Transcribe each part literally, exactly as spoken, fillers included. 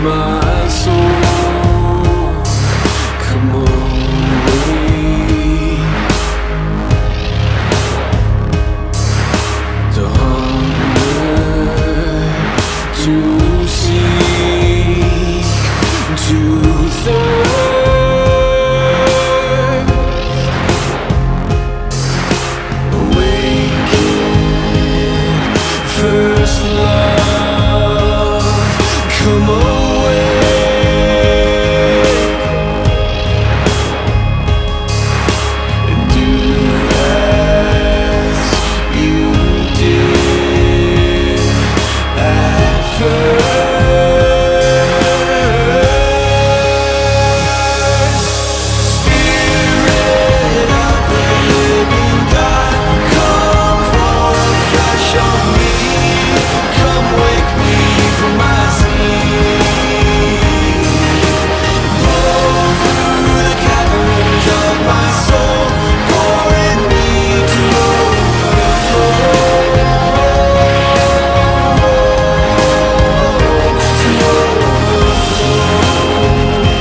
my soul, come away. To hunger, to seek, to thirst, awaken, first love, come away, and do as you did at first. Spirit of the living God, come fall afresh on me. Come wake me from my sleep. Blow through the caverns of my soul, pour in me to overflow, to overflow.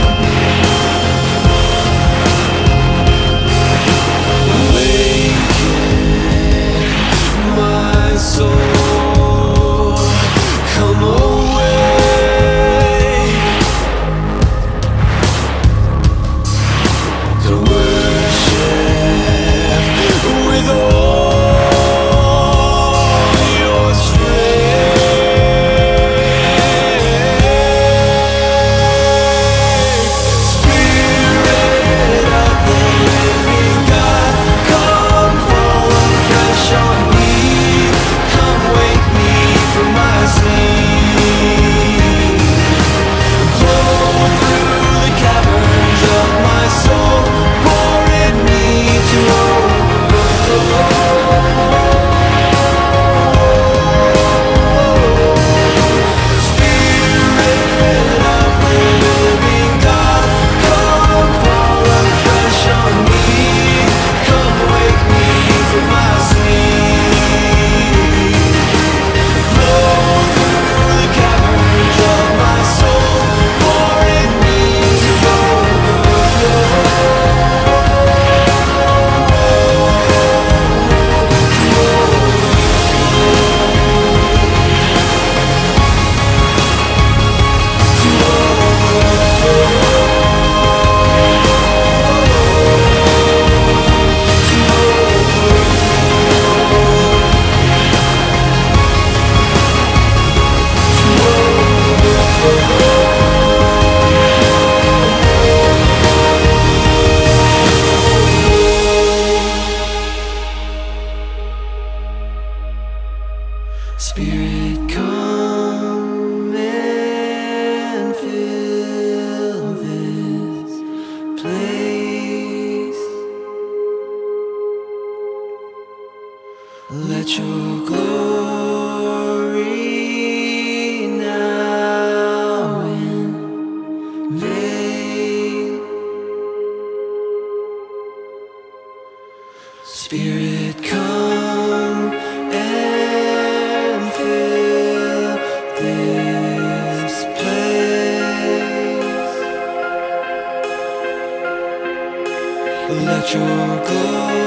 Awaken my soul, come away, to worship with all your strength. Spirit of the living God, come fall afresh on me. Come wake me from my sleep. Blow through the caverns of my soul, pour in me to overflow. Spirit of the living God, come fall afresh on me. Come wake me from my sleep. Blow through the caverns of my soul, pour in me to overflow. Spirit, come and fill this place. Let your glory now invade. Spirit, come and fill this place. Let your glory